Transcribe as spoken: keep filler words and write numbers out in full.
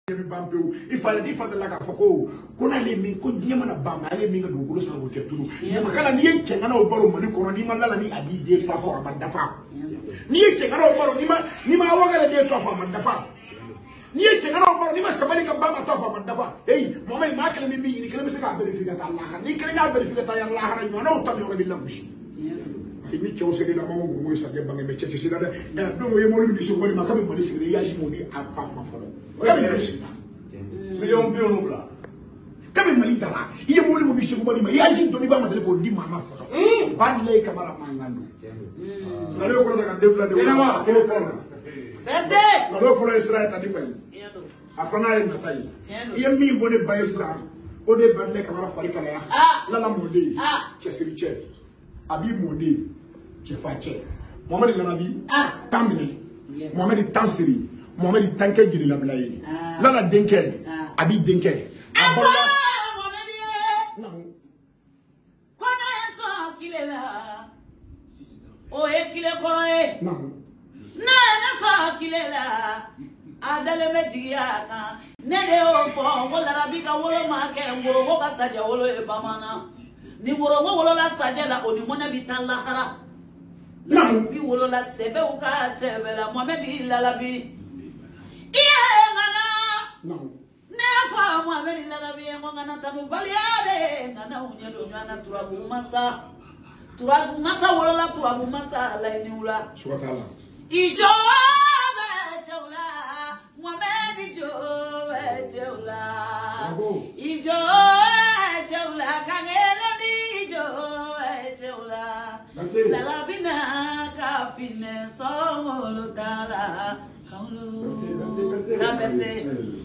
If I did for the lack of oh, Conali mean could Yamana Bama, I mean, do go to get to Yamakana Yen Changano Boro Manuko, Nimalani, I did day platform and Dafa. Near Changano Boro Nima, Nima Waga day platform and Dafa. Near Changano Boro Nima Sabani Bama Tofa and Dafa. Hey, Mamma Markel me, you can make a benefit Allah, you can have benefit Allah, and you know, Tommy will be lumpy. Ini cowok sedih nama mau ngomong saja bang emecet sih ada. Eh, dong yang mau lebih disuruh balik makam balik sini ya sih mau di apa apa follow. Kami balik sini. Milion milion pula. Kami balik dah. Ia mau lebih disuruh balik ya sih doni bang ada kau di mana follow. Bandai kamera mangandu. Lalu kalau dengan devla devla. Follow follow. Bede. Lalu follow Israel tadi balik. Afana yang natai. Ia mi boleh bayar sah. Ode bandai kamera farika ya. Lala mode. Chesiri chef. Abi mode. Chefache. Mohamed Lanabi, Tamini, Mohamed Tansiri, Mohamed Tanke Giri Lablaye, Lana Denke, Abi Denke. Oh, Ekile Kore, no, Nana Kilela, Adele Mejiaka, Nedeo for Wolarabica Wolomaka and Woroka Saja Wolo Bamana, Niworo Wolola Sajela or the Mona Vitala. No, we will not say, Boca, Sevilla, Mohamed Lalabi. No, never Mohamed Lalabi and Wanganatanu Baliade, and now Yaduna Turabumasa, Turabumasa, Walla Turabumasa, Lanula, Swatala. Ijo, Mohamed Ijo, Jola, Ijo, Jola, Kangela, Ijo, Jola. La labina kafine somolo tala kaulu kabete